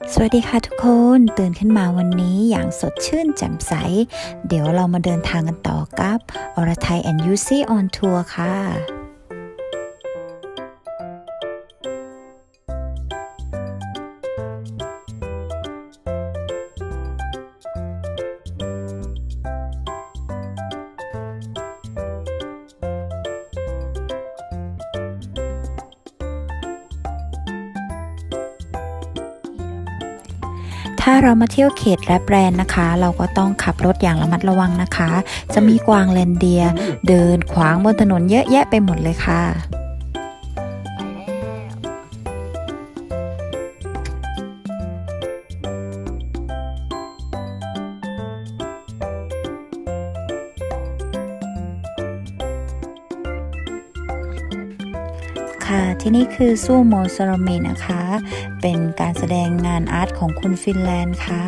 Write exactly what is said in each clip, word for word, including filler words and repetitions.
สวัสดีค่ะทุกคนตื่นขึ้นมาวันนี้อย่างสดชื่นแจ่มใสเดี๋ยวเรามาเดินทางกันต่อกับอรไทย and ยูซี่ on tour ค่ะถ้าเรามาเที่ยวเขตแรปแรนนะคะเราก็ต้องขับรถอย่างระมัดระวังนะคะจะมีกวางเรนเดียร์เดินขวางบนถนนเยอะแยะไปหมดเลยค่ะค่ะที่นี่คือซูโมซาโรเมนะคะเป็นการแสดงงานอาร์ตของคนฟินแลนด์ค่ะ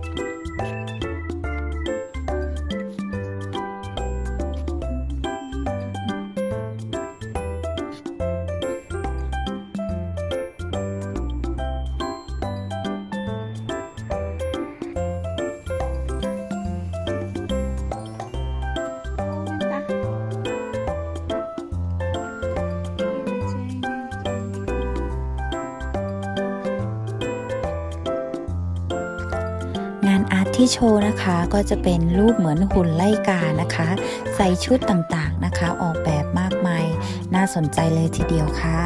งานอาร์ตที่โชว์นะคะก็จะเป็นรูปเหมือนหุ่นไล่กานะคะใส่ชุดต่างๆนะคะออกแบบมากมายน่าสนใจเลยทีเดียวค่ะ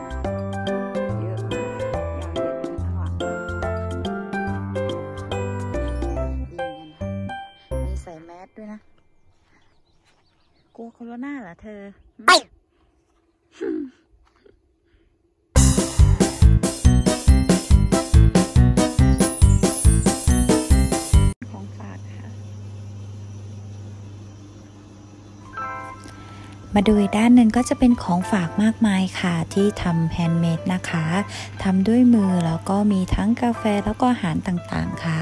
มีใส่แมสด้วยนะกลัวโคโรนาเหรอเธอไปมาดูอีกด้านหนึ่งก็จะเป็นของฝากมากมายค่ะที่ทำแฮนด์เมดนะคะทำด้วยมือแล้วก็มีทั้งกาแฟแล้วก็อาหารต่างๆค่ะ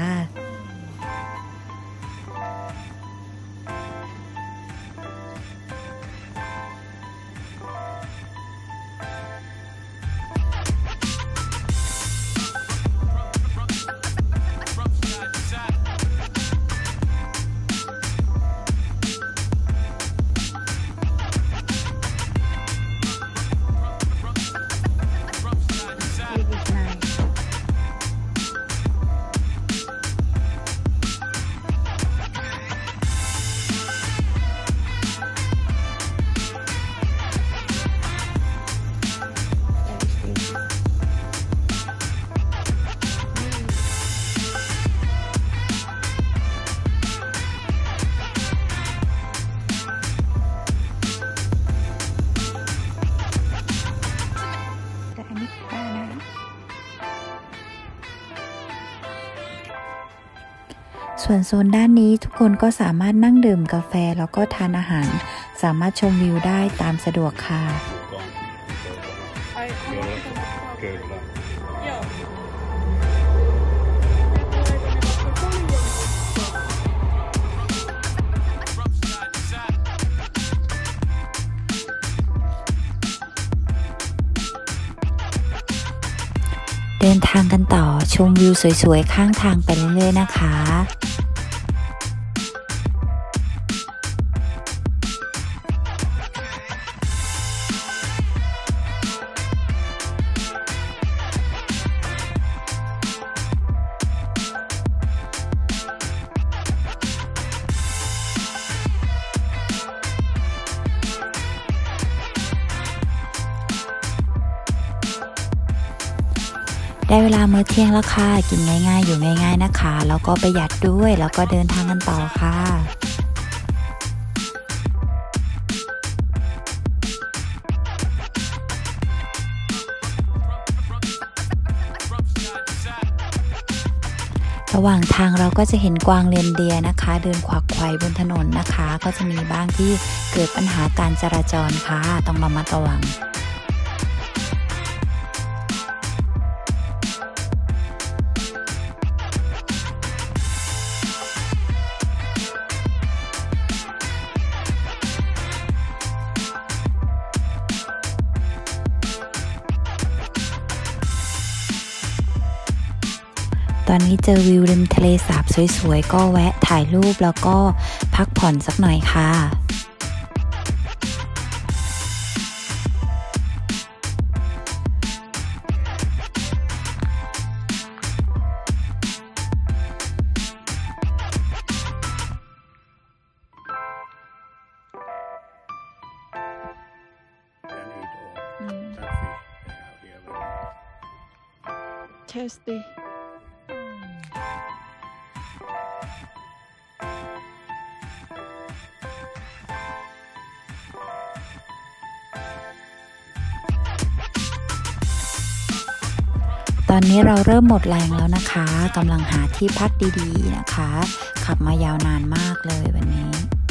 ส่วนโซนด้านนี้ทุกคนก็สามารถนั่งดื่มกาแฟแล้วก็ทานอาหารสามารถชมวิวได้ตามสะดวกค่ะเดินทางกันต่อชมวิวสวยๆข้างทางไปเรื่อยๆนะคะได้เวลามื้อเที่ยงแล้วค่ะกินง่ายๆอยู่ง่ายๆนะคะแล้วก็ประหยัดด้วยแล้วก็เดินทางกันต่อค่ะระหว่างทางเราก็จะเห็นกวางเรนเดียร์นะคะเดินขวักไขว่บนถนนนะคะก็จะมีบ้างที่เกิดปัญหาการจราจรค่ะต้องระมัดระวังตอนนี้เจอวิวริมทะเลสาบสวยๆก็แวะถ่ายรูปแล้วก็พักผ่อนสักหน่อยค่ะ Tasty. ตอนนี้เราเริ่มหมดแรงแล้วนะคะกำลังหาที่พักดีๆนะคะขับมายาวนานมากเลยวันนี้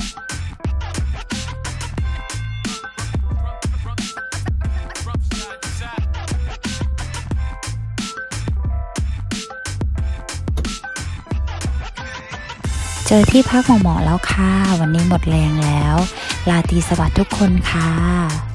เจอที่พักเหมาะๆแล้วค่ะวันนี้หมดแรงแล้วลาตรีสวัสดิ์ทุกคนค่ะ